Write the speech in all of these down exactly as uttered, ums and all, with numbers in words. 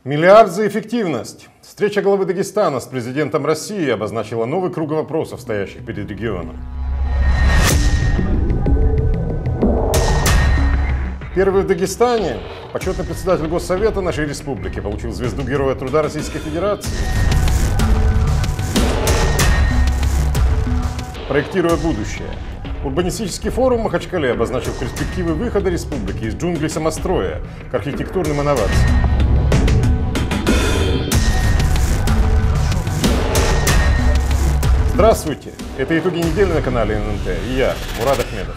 Миллиард за эффективность. Встреча главы Дагестана с президентом России обозначила новый круг вопросов, стоящих перед регионом. Первый в Дагестане почетный председатель Госсовета нашей республики получил звезду Героя труда Российской Федерации. Проектируя будущее. Урбанистический форум в Махачкале обозначил перспективы выхода республики из джунглей самостроя к архитектурным инновациям. Здравствуйте! Это итоги недели на канале эн эн тэ и я, Мурад Ахмедов.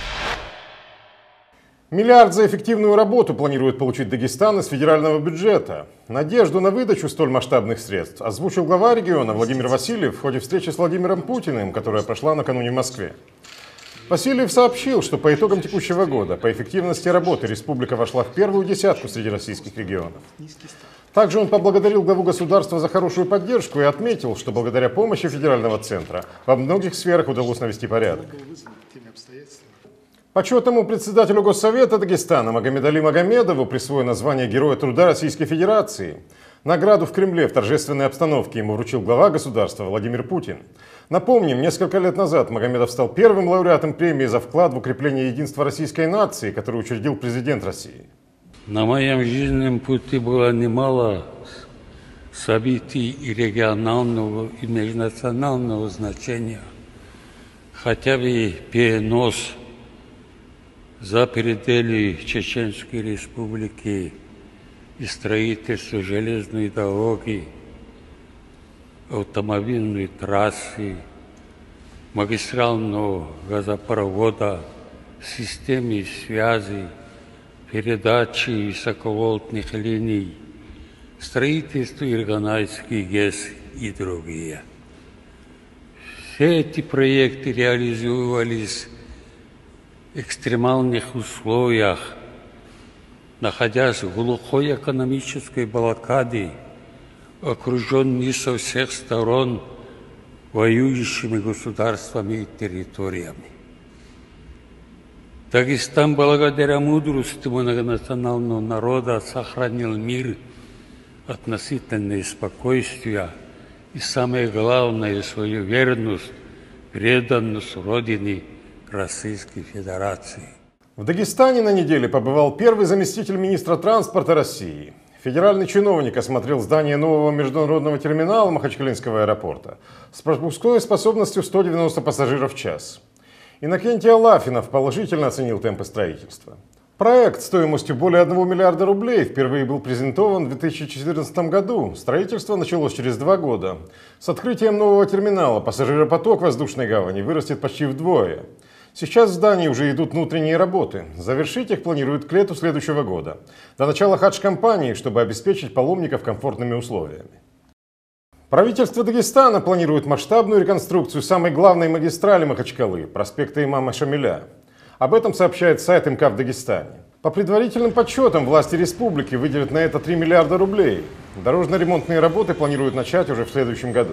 Миллиард за эффективную работу планирует получить Дагестан из федерального бюджета. Надежду на выдачу столь масштабных средств озвучил глава региона Владимир Васильев в ходе встречи с Владимиром Путиным, которая прошла накануне в Москве. Васильев сообщил, что по итогам текущего года по эффективности работы республика вошла в первую десятку среди российских регионов. Также он поблагодарил главу государства за хорошую поддержку и отметил, что благодаря помощи федерального центра во многих сферах удалось навести порядок. Почетному председателю Госсовета Дагестана Магомедали Магомедову присвоено звание Героя труда Российской Федерации. Награду в Кремле в торжественной обстановке ему вручил глава государства Владимир Путин. Напомним, несколько лет назад Магомедов стал первым лауреатом премии за вклад в укрепление единства российской нации, который учредил президент России. На моем жизненном пути было немало событий и регионального, и межнационального значения. Хотя бы перенос за пределы Чеченской Республики и строительство железной дороги, автомобильной трассы, магистрального газопровода, системы связи, передачи высоковольтных линий, строительство Ирганайский ГЭС и другие. Все эти проекты реализовывались в экстремальных условиях, находясь в глухой экономической блокаде, окруженный со всех сторон воюющими государствами и территориями. Дагестан, благодаря мудрости многонационального народа, сохранил мир, относительное спокойствие и, самое главное, свою верность, преданность Родине Российской Федерации. В Дагестане на неделе побывал первый заместитель министра транспорта России. Федеральный чиновник осмотрел здание нового международного терминала Махачкалинского аэропорта с пропускной способностью сто девяносто пассажиров в час. Иннокентий Алафинов положительно оценил темпы строительства. Проект стоимостью более одного миллиарда рублей впервые был презентован в две тысячи четырнадцатом году. Строительство началось через два года. С открытием нового терминала пассажиропоток воздушной гавани вырастет почти вдвое. Сейчас в здании уже идут внутренние работы. Завершить их планируют к лету следующего года, до начала хадж-кампании, чтобы обеспечить паломников комфортными условиями. Правительство Дагестана планирует масштабную реконструкцию самой главной магистрали Махачкалы, проспекта Имама Шамиля. Об этом сообщает сайт эм ка в Дагестане. По предварительным подсчетам, власти республики выделят на это три миллиарда рублей. Дорожно-ремонтные работы планируют начать уже в следующем году.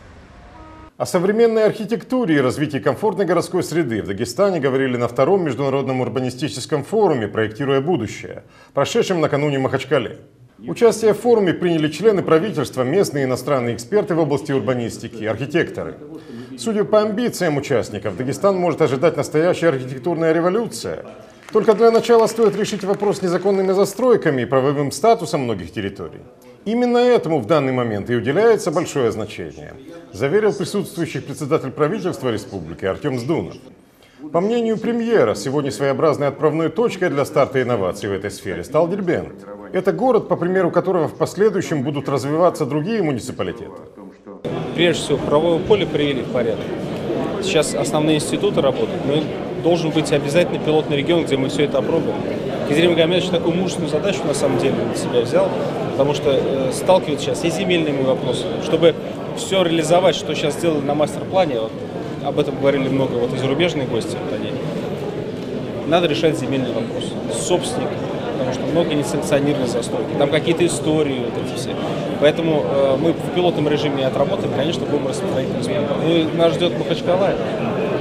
О современной архитектуре и развитии комфортной городской среды в Дагестане говорили на втором международном урбанистическом форуме «Проектируя будущее», прошедшем накануне в Махачкале. Участие в форуме приняли члены правительства, местные и иностранные эксперты в области урбанистики, архитекторы. Судя по амбициям участников, Дагестан может ожидать настоящая архитектурная революция. Только для начала стоит решить вопрос с незаконными застройками и правовым статусом многих территорий. Именно этому в данный момент и уделяется большое значение, заверил присутствующий председатель правительства республики Артем Сдунов. По мнению премьера, сегодня своеобразной отправной точкой для старта инноваций в этой сфере стал Дербент. Это город, по примеру которого в последующем будут развиваться другие муниципалитеты. Прежде всего, правовое поле привели в порядок. Сейчас основные институты работают, но должен быть обязательно пилотный регион, где мы все это опробуем. Кизрим Магомедович такую мужественную задачу на самом деле на себя взял, потому что э, сталкивается сейчас и с земельными вопросами. Чтобы все реализовать, что сейчас сделали на мастер-плане, вот, об этом говорили много вот, и зарубежные гости, вот они, надо решать земельный вопрос с собственником, потому что много несанкционированной застройки, там какие-то истории, вот эти все. Поэтому э, мы в пилотном режиме отработаем, конечно, будем распространять. Ну и нас ждет Махачкала.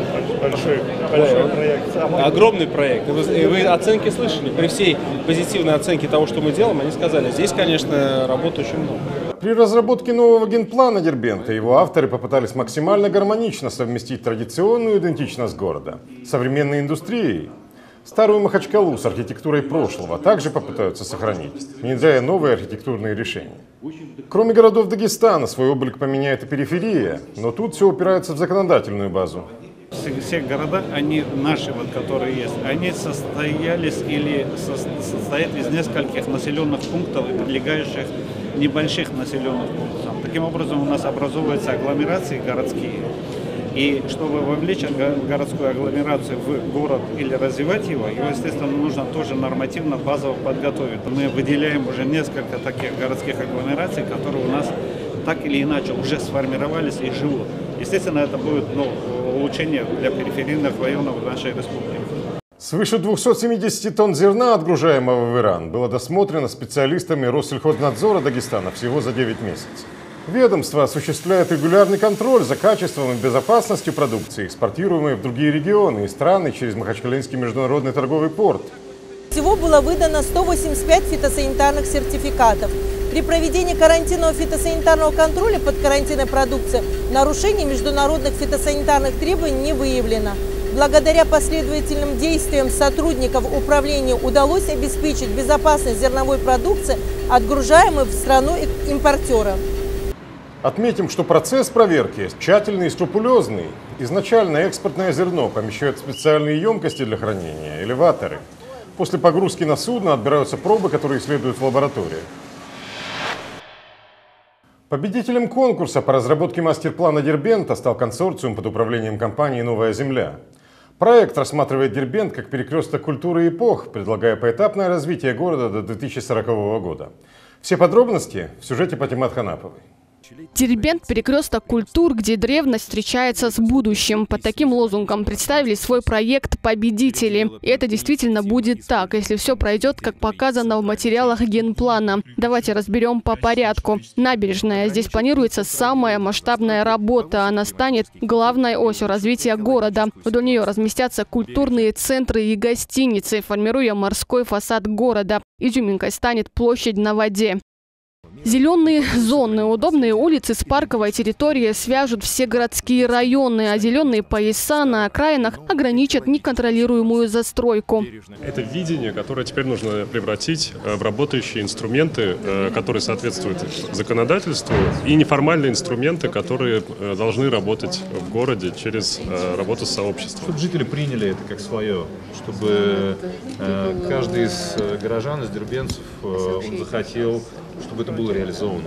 Большой, большой проект. Самый... Огромный проект. И вы, и вы оценки слышали. При всей позитивной оценке того, что мы делаем, они сказали, здесь, конечно, работы очень много. При разработке нового генплана Дербента его авторы попытались максимально гармонично совместить традиционную идентичность города с современной индустрией. Старую Махачкалу с архитектурой прошлого также попытаются сохранить, внедряя новые архитектурные решения. Кроме городов Дагестана, свой облик поменяет и периферия, но тут все упирается в законодательную базу. Все, все города, они наши, вот, которые есть, они состоялись или со, состоят из нескольких населенных пунктов и прилегающих небольших населенных пунктов. Таким образом у нас образовываются агломерации городские. И чтобы вовлечь городскую агломерацию в город или развивать его, его, естественно, нужно тоже нормативно, базово подготовить. Мы выделяем уже несколько таких городских агломераций, которые у нас так или иначе уже сформировались и живут. Естественно, это будет ну, улучшение для периферийных районов нашей республики. Свыше двухсот семидесяти тонн зерна, отгружаемого в Иран, было досмотрено специалистами Россельхознадзора Дагестана всего за девять месяцев. Ведомство осуществляет регулярный контроль за качеством и безопасностью продукции, экспортируемой в другие регионы и страны через Махачкалинский международный торговый порт. Всего было выдано сто восемьдесят пять фитосанитарных сертификатов. При проведении карантинного фитосанитарного контроля под карантинной продукцией нарушений международных фитосанитарных требований не выявлено. Благодаря последовательным действиям сотрудников управления удалось обеспечить безопасность зерновой продукции, отгружаемой в страну импортера. Отметим, что процесс проверки тщательный и скрупулезный. Изначально экспортное зерно помещают в специальные емкости для хранения, элеваторы. После погрузки на судно отбираются пробы, которые исследуют в лабораториях. Победителем конкурса по разработке мастер-плана Дербента стал консорциум под управлением компании «Новая земля». Проект рассматривает Дербент как перекресток культуры и эпох, предлагая поэтапное развитие города до две тысячи сорокового года. Все подробности в сюжете Патимат Ханаповой. Дербент – перекресток культур, где древность встречается с будущим. Под таким лозунгом представили свой проект победители. И это действительно будет так, если все пройдет, как показано в материалах генплана. Давайте разберем по порядку. Набережная. Здесь планируется самая масштабная работа. Она станет главной осью развития города. Вдоль нее разместятся культурные центры и гостиницы, формируя морской фасад города. Изюминкой станет площадь на воде. Зеленые зоны, удобные улицы с парковой территорией свяжут все городские районы, а зеленые пояса на окраинах ограничат неконтролируемую застройку. Это видение, которое теперь нужно превратить в работающие инструменты, которые соответствуют законодательству, и неформальные инструменты, которые должны работать в городе через работу с сообществом. Чтобы жители приняли это как свое, чтобы каждый из горожан, из дербенцев, он захотел, чтобы это было реализовано.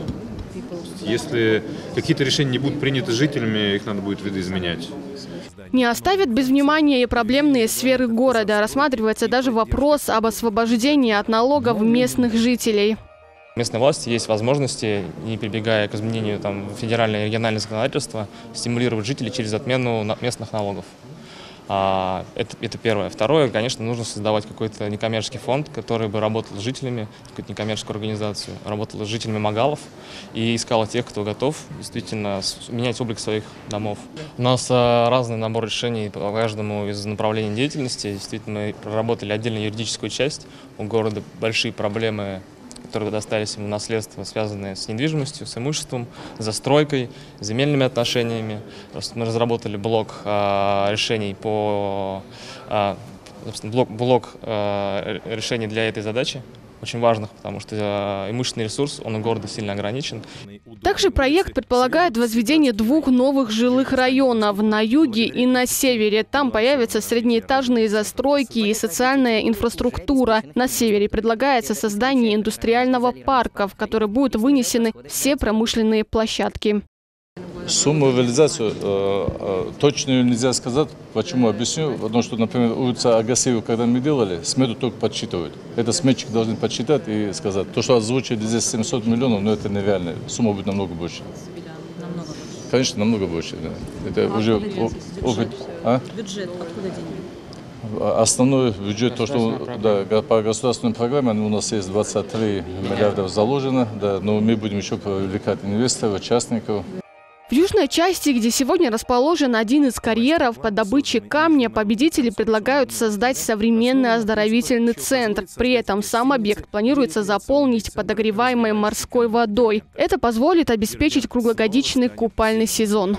Если какие-то решения не будут приняты жителями, их надо будет видоизменять. Не оставят без внимания и проблемные сферы города. Рассматривается даже вопрос об освобождении от налогов местных жителей. У местной власти есть возможности, не прибегая к изменению там, федерального и регионального законодательства, стимулировать жителей через отмену местных налогов. А, это, это первое. Второе, конечно, нужно создавать какой-то некоммерческий фонд, который бы работал с жителями, какую-то некоммерческую организацию, работал с жителями Магалов и искал тех, кто готов действительно менять облик своих домов. У нас а, разный набор решений по каждому из направлений деятельности. Действительно, мы проработали отдельно юридическую часть. У города большие проблемы, которые достались ему в наследство, связанные с недвижимостью, с имуществом, застройкой, земельными отношениями. Мы разработали блок э, решений по э, блок, блок э, решений для этой задачи, очень важных, потому что э, имущественный ресурс, он у города сильно ограничен. Также проект предполагает возведение двух новых жилых районов на юге и на севере. Там появятся среднеэтажные застройки и социальная инфраструктура. На севере предлагается создание индустриального парка, в который будут вынесены все промышленные площадки. Сумму реализацию э, э, точную нельзя сказать. Почему? Объясню. Потому что, например, улица Агасеева, когда мы делали, смету только подсчитывают. Это сметчик должен подсчитать и сказать. То, что озвучили здесь семьсот миллионов, но это нереально. Сумма будет намного больше. Намного? Конечно, намного больше. Да. Это а уже опыт. А? Бюджет, откуда деньги? Основной бюджет, то, что да, по государственной программе у нас есть двадцать три миллиарда заложено, да, но мы будем еще привлекать инвесторов, частников. В южной части, где сегодня расположен один из карьеров по добыче камня, победители предлагают создать современный оздоровительный центр. При этом сам объект планируется заполнить подогреваемой морской водой. Это позволит обеспечить круглогодичный купальный сезон.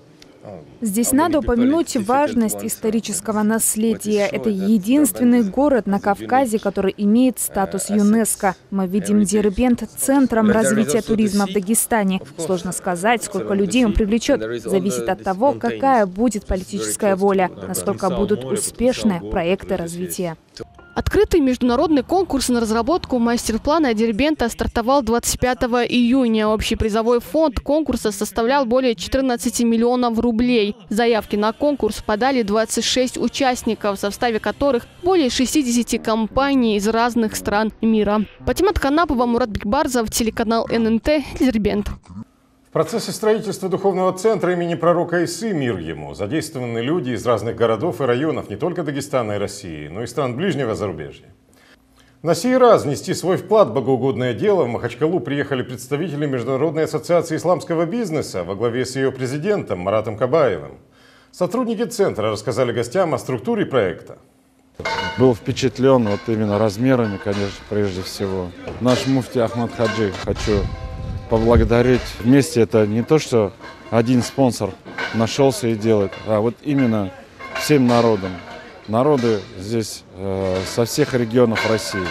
Здесь надо упомянуть важность исторического наследия. Это единственный город на Кавказе, который имеет статус ЮНЕСКО. Мы видим Дербент центром развития туризма в Дагестане. Сложно сказать, сколько людей он привлечет. Зависит от того, какая будет политическая воля, насколько будут успешны проекты развития. Открытый международный конкурс на разработку мастер-плана Дербента стартовал двадцать пятого июня. Общий призовой фонд конкурса составлял более четырнадцати миллионов рублей. Заявки на конкурс подали двадцать шесть участников, в составе которых более шестидесяти компаний из разных стран мира. Патимат Ханапова, Мурат Бекбарзов, телеканал эн эн тэ, Дербент. В процессе строительства духовного центра имени пророка Исы, мир ему, задействованы люди из разных городов и районов не только Дагестана и России, но и стран ближнего зарубежья. На сей раз внести свой вклад в богоугодное дело в Махачкалу приехали представители Международной ассоциации исламского бизнеса во главе с ее президентом Маратом Кабаевым. Сотрудники центра рассказали гостям о структуре проекта. Был впечатлен вот именно размерами, конечно, прежде всего. Наш муфти Ахмад Хаджи хочу поблагодарить. Вместе это не то, что один спонсор нашелся и делает, а вот именно всем народом. Народы здесь э, со всех регионов России,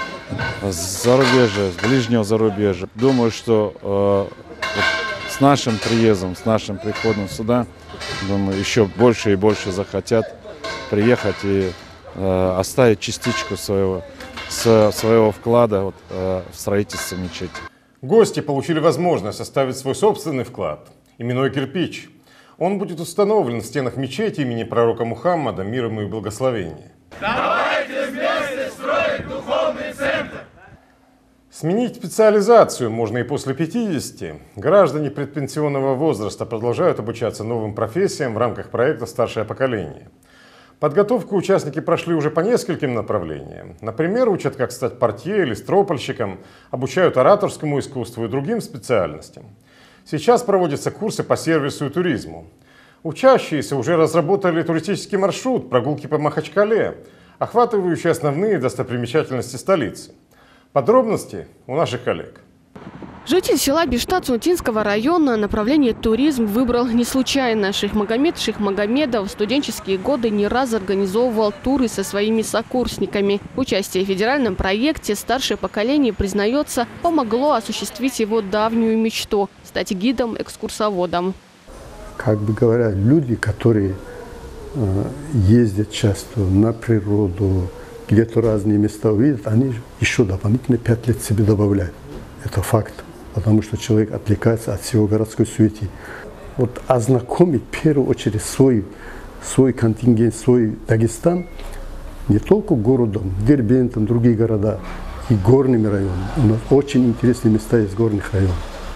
с зарубежья, с ближнего зарубежья. Думаю, что э, вот с нашим приездом, с нашим приходом сюда, думаю, еще больше и больше захотят приехать и э, оставить частичку своего, с, своего вклада вот, э, в строительство мечети. Гости получили возможность оставить свой собственный вклад, именной кирпич. Он будет установлен в стенах мечети имени пророка Мухаммада, мир ему и благословение. Давайте вместе строить духовный центр! Сменить специализацию можно и после пятидесяти. Граждане предпенсионного возраста продолжают обучаться новым профессиям в рамках проекта «Старшее поколение». Подготовку участники прошли уже по нескольким направлениям. Например, учат, как стать портье или стропольщиком, обучают ораторскому искусству и другим специальностям. Сейчас проводятся курсы по сервису и туризму. Учащиеся уже разработали туристический маршрут прогулки по Махачкале, охватывающий основные достопримечательности столицы. Подробности у наших коллег. Житель села Биштат Сунтинского района направление туризм выбрал не случайно. Шейх Магомед Шейх Магомедов в студенческие годы не раз организовывал туры со своими сокурсниками. Участие в федеральном проекте «Старшее поколение», признается, помогло осуществить его давнюю мечту – стать гидом-экскурсоводом. Как бы говоря, люди, которые э, ездят часто на природу, где-то разные места увидят, они еще дополнительно пять лет себе добавляют. Это факт, потому что человек отвлекается от всего городской суеты. Вот ознакомить в первую очередь свой, свой контингент, свой Дагестан не только городом, Дербентом, другие города, и горными районами. У нас очень интересные места есть в горных районах.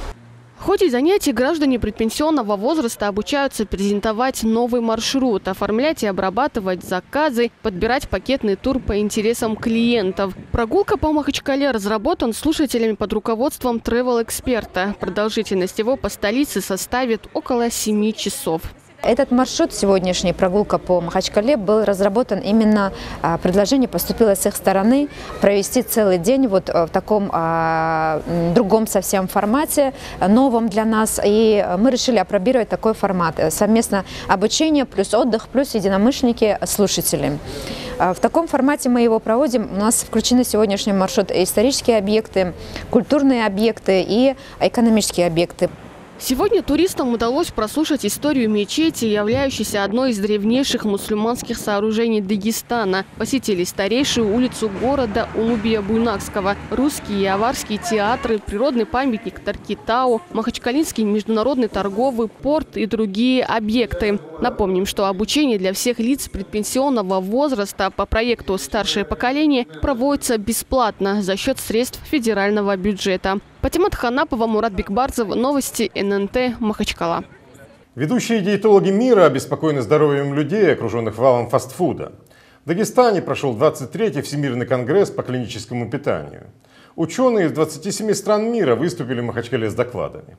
В ходе занятий граждане предпенсионного возраста обучаются презентовать новый маршрут, оформлять и обрабатывать заказы, подбирать пакетный тур по интересам клиентов. Прогулка по Махачкале разработан слушателями под руководством тревел-эксперта. Продолжительность его по столице составит около семи часов. Этот маршрут, сегодняшняя прогулка по Махачкале, был разработан именно, предложение поступило с их стороны провести целый день вот в таком а, другом совсем формате, новом для нас. И мы решили опробировать такой формат. Совместно обучение, плюс отдых, плюс единомышленники, слушатели. В таком формате мы его проводим. У нас включены в сегодняшний маршрут исторические объекты, культурные объекты и экономические объекты. Сегодня туристам удалось прослушать историю мечети, являющейся одной из древнейших мусульманских сооружений Дагестана. Посетили старейшую улицу города Улубия-Буйнакского, русские и аварские театры, природный памятник Таркитау, Махачкалинский международный торговый порт и другие объекты. Напомним, что обучение для всех лиц предпенсионного возраста по проекту «Старшее поколение» проводится бесплатно за счет средств федерального бюджета. Патимат Ханапова, Мурат Бекбарзов, новости эн эн тэ, Махачкала. Ведущие диетологи мира обеспокоены здоровьем людей, окруженных валом фастфуда. В Дагестане прошел двадцать третий Всемирный конгресс по клиническому питанию. Ученые из двадцати семи стран мира выступили в Махачкале с докладами.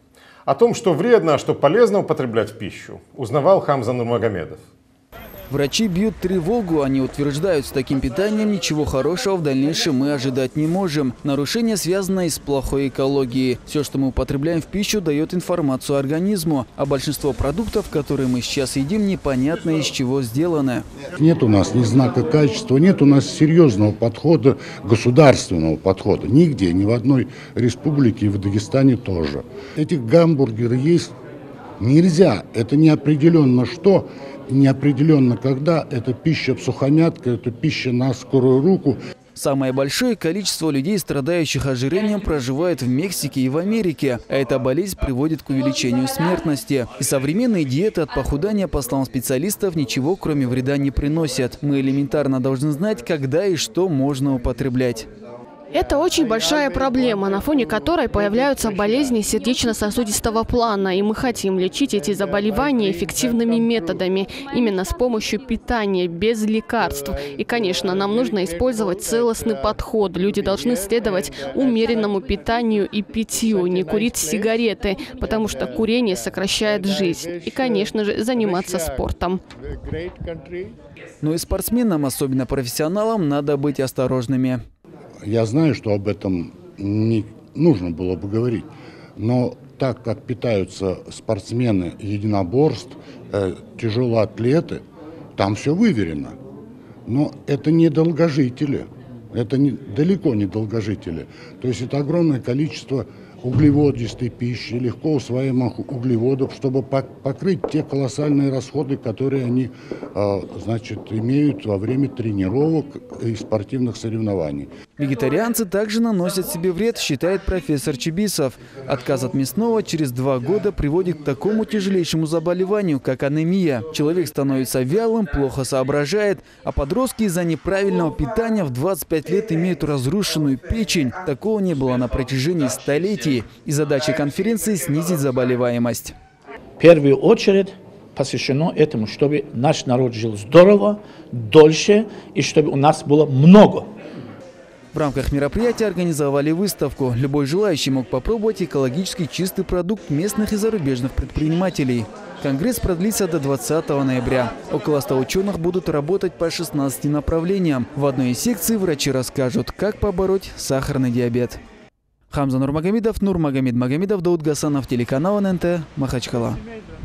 О том, что вредно, а что полезно употреблять в пищу, узнавал Хамза Нурмагомедов. Врачи бьют тревогу. Они утверждают, с таким питанием ничего хорошего в дальнейшем мы ожидать не можем. Нарушение связано и с плохой экологией. Все, что мы употребляем в пищу, дает информацию организму. А большинство продуктов, которые мы сейчас едим, непонятно из чего сделаны. Нет у нас ни знака качества, нет у нас серьезного подхода, государственного подхода. Нигде, ни в одной республике, и в Дагестане тоже. Эти гамбургеры есть нельзя. Это неопределенно что. Неопределенно когда, это пища всухомятка, это пища на скорую руку. Самое большое количество людей, страдающих ожирением, проживает в Мексике и в Америке. А эта болезнь приводит к увеличению смертности. И современные диеты от похудания, по словам специалистов, ничего кроме вреда не приносят. Мы элементарно должны знать, когда и что можно употреблять. Это очень большая проблема, на фоне которой появляются болезни сердечно-сосудистого плана. И мы хотим лечить эти заболевания эффективными методами, именно с помощью питания, без лекарств. И, конечно, нам нужно использовать целостный подход. Люди должны следовать умеренному питанию и питью, не курить сигареты, потому что курение сокращает жизнь. И, конечно же, заниматься спортом. Но и спортсменам, особенно профессионалам, надо быть осторожными. Я знаю, что об этом не нужно было бы говорить, но так как питаются спортсмены единоборств, э, тяжелоатлеты, там все выверено. Но это не долгожители, это не, далеко не долгожители. То есть это огромное количество углеводистой пищи, легко усвояемых углеводов, чтобы покрыть те колоссальные расходы, которые они значит, имеют во время тренировок и спортивных соревнований. Вегетарианцы также наносят себе вред, считает профессор Чибисов. Отказ от мясного через два года приводит к такому тяжелейшему заболеванию, как анемия. Человек становится вялым, плохо соображает, а подростки из-за неправильного питания в двадцать пять лет имеют разрушенную печень. Такого не было на протяжении столетий. И задача конференции – снизить заболеваемость. В первую очередь посвящено этому, чтобы наш народ жил здорово, дольше и чтобы у нас было много. В рамках мероприятия организовали выставку. Любой желающий мог попробовать экологически чистый продукт местных и зарубежных предпринимателей. Конгресс продлится до двадцатого ноября. Около ста ученых будут работать по шестнадцати направлениям. В одной из секций врачи расскажут, как побороть сахарный диабет. Хамза Нурмагомедов, Нурмагомед Магомедов, Дауд Гасанов, телеканал эн эн тэ, Махачкала.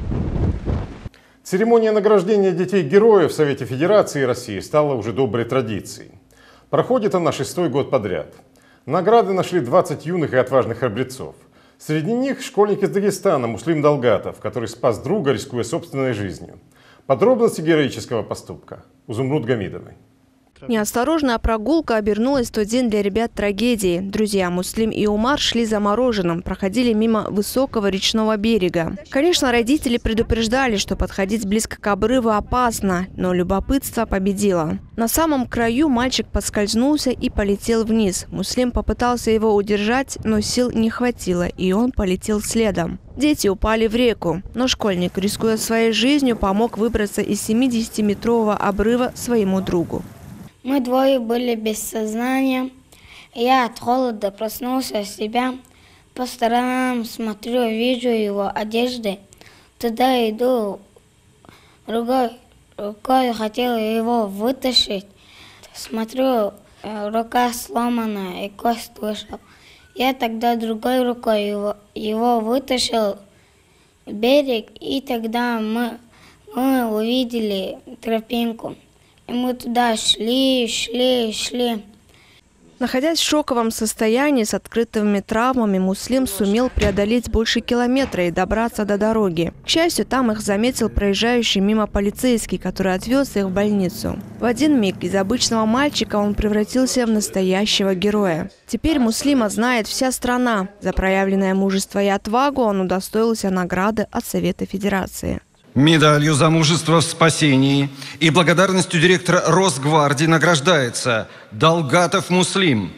Церемония награждения детей-героев в Совете Федерации России стала уже доброй традицией. Проходит она шестой год подряд. Награды нашли двадцать юных и отважных храбрецов. Среди них школьник из Дагестана Муслим Далгатов, который спас друга, рискуя собственной жизнью. Подробности героического поступка у Зумруд Гамидовой. Неосторожная прогулка обернулась в тот день для ребят трагедией. Друзья Муслим и Умар шли за мороженым, проходили мимо высокого речного берега. Конечно, родители предупреждали, что подходить близко к обрыву опасно, но любопытство победило. На самом краю мальчик поскользнулся и полетел вниз. Муслим попытался его удержать, но сил не хватило, и он полетел следом. Дети упали в реку, но школьник, рискуя своей жизнью, помог выбраться из семидесятиметрового обрыва своему другу. Мы двое были без сознания. Я от холода проснулся в себя. По сторонам смотрю, вижу его одежды. Туда иду. Другой рукой хотел его вытащить. Смотрю, рука сломана и кость вышел. Я тогда другой рукой его, его вытащил в берег. И тогда мы, мы увидели тропинку. И мы туда шли, шли, шли. Находясь в шоковом состоянии с открытыми травмами, Муслим сумел преодолеть больше километра и добраться до дороги. К счастью, там их заметил проезжающий мимо полицейский, который отвез их в больницу. В один миг из обычного мальчика он превратился в настоящего героя. Теперь Муслима знает вся страна. За проявленное мужество и отвагу он удостоился награды от Совета Федерации. Медалью за мужество в спасении и благодарностью директора Росгвардии награждается Далгатов Муслим.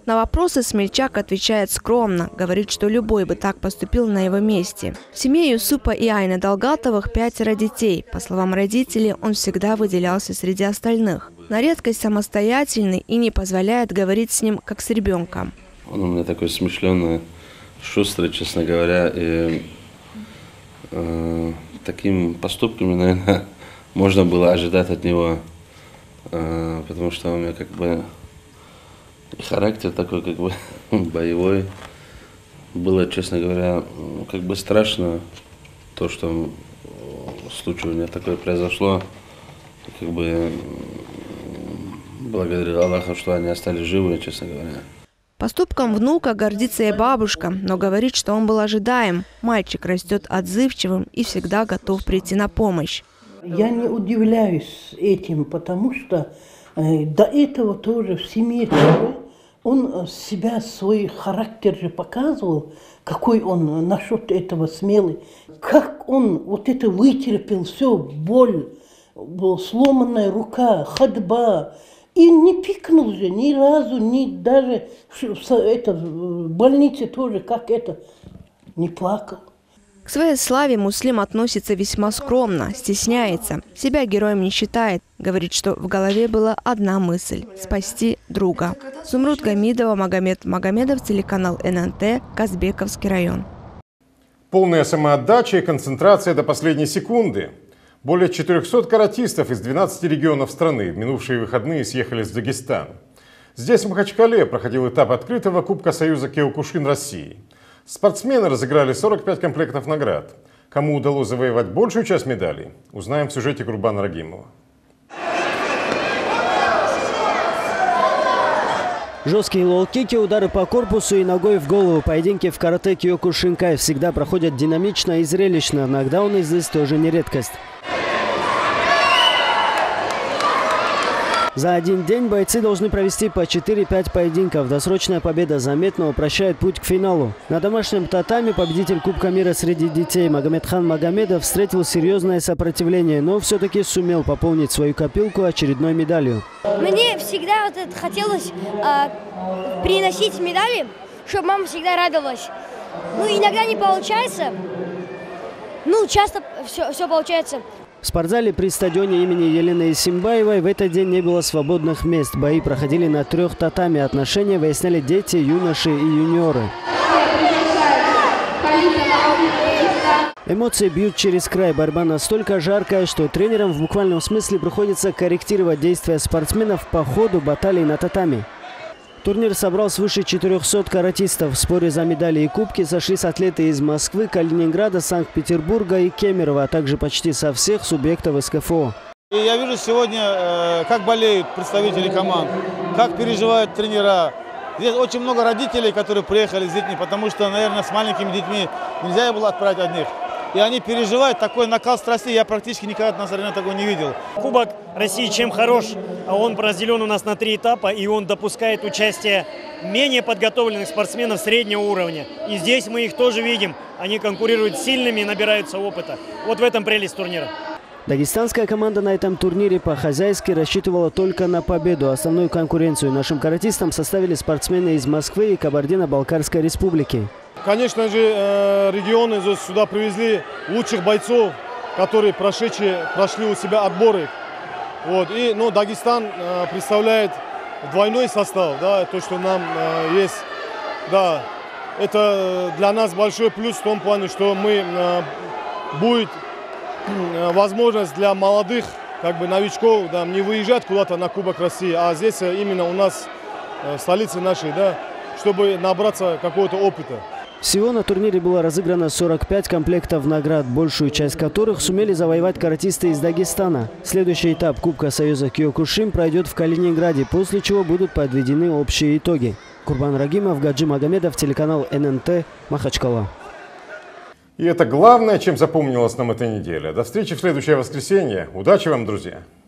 На вопросы смельчак отвечает скромно, говорит, что любой бы так поступил на его месте. В семье Юсупа и Айны Далгатовых пятеро детей. По словам родителей, он всегда выделялся среди остальных. На редкость самостоятельный и не позволяет говорить с ним, как с ребенком. Он у меня такой смышленый, шустрый, честно говоря, и э, такими поступками, наверное, можно было ожидать от него, э, потому что у меня как бы характер такой, как бы боевой. Было, честно говоря, как бы страшно то, что случай у меня такое произошло. Как бы благодарю Аллаха, что они остались живы, честно говоря. Поступком внука гордится и бабушка, но говорит, что он был ожидаем. Мальчик растет отзывчивым и всегда готов прийти на помощь. Я не удивляюсь этим, потому что э, до этого тоже в семье тоже он себя, свой характер же показывал, какой он насчет этого смелый. Как он вот это вытерпел, все, боль, сломанная рука, ходьба. И не пикнул же ни разу, ни даже в, это, в больнице тоже, как это, не плакал. К своей славе Муслим относится весьма скромно, стесняется. Себя героем не считает. Говорит, что в голове была одна мысль – спасти друга. Сумрут Гамидова, Магомед Магомедов, телеканал эн эн тэ, Казбековский район. Полная самоотдача и концентрация до последней секунды. Более четырёхсот каратистов из двенадцати регионов страны в минувшие выходные съехали в Дагестан. Здесь, в Махачкале, проходил этап открытого Кубка Союза Киокушин России. Спортсмены разыграли сорок пять комплектов наград. Кому удалось завоевать большую часть медалей, узнаем в сюжете Курбана Рагимова. Жесткие лоу-кики, удары по корпусу и ногой в голову. Поединки в карате Киокушинкай всегда проходят динамично и зрелищно. Нокдауны здесь тоже не редкость. За один день бойцы должны провести по четыре-пять поединков. Досрочная победа заметно упрощает путь к финалу. На домашнем татами победитель Кубка мира среди детей Магомедхан Магомедов встретил серьезное сопротивление, но все-таки сумел пополнить свою копилку очередной медалью. Мне всегда вот это хотелось э, приносить медали, чтобы мама всегда радовалась. Ну, иногда не получается. Ну, часто все, все получается. В спортзале при стадионе имени Елены Исимбаевой в этот день не было свободных мест. Бои проходили на трех татами. Отношения выясняли дети, юноши и юниоры. Эмоции бьют через край. Борьба настолько жаркая, что тренерам в буквальном смысле приходится корректировать действия спортсменов по ходу баталий на татами. Турнир собрал свыше четырёхсот каратистов. В споре за медали и кубки сошлись атлеты из Москвы, Калининграда, Санкт-Петербурга и Кемерово, а также почти со всех субъектов эс ка эф о. И я вижу сегодня, как болеют представители команд, как переживают тренера. Здесь очень много родителей, которые приехали с детьми, потому что, наверное, с маленькими детьми нельзя было отправить одних. И они переживают такой накал страстей, я практически никогда на соревнованиях такого не видел. Кубок России чем хорош? Он разделен у нас на три этапа, и он допускает участие менее подготовленных спортсменов среднего уровня. И здесь мы их тоже видим. Они конкурируют с сильными и набираются опыта. Вот в этом прелесть турнира. Дагестанская команда на этом турнире по-хозяйски рассчитывала только на победу. Основную конкуренцию нашим каратистам составили спортсмены из Москвы и Кабардино-Балкарской республики. Конечно же, регионы сюда привезли лучших бойцов, которые прошедшие, прошли у себя отборы. Вот. И, ну, Дагестан представляет двойной состав, да, то, что нам есть. Да, это для нас большой плюс в том плане, что мы будет возможность для молодых, как бы новичков, да, не выезжать куда-то на Кубок России, а здесь именно у нас в столице нашей, да, чтобы набраться какого-то опыта. Всего на турнире было разыграно сорок пять комплектов наград, большую часть которых сумели завоевать каратисты из Дагестана. Следующий этап Кубка Союза Киокушин пройдет в Калининграде, после чего будут подведены общие итоги. Курбан Рагимов, Гаджи Магомедов, телеканал эн эн тэ, Махачкала. И это главное, чем запомнилась нам эта неделя. До встречи в следующее воскресенье. Удачи вам, друзья!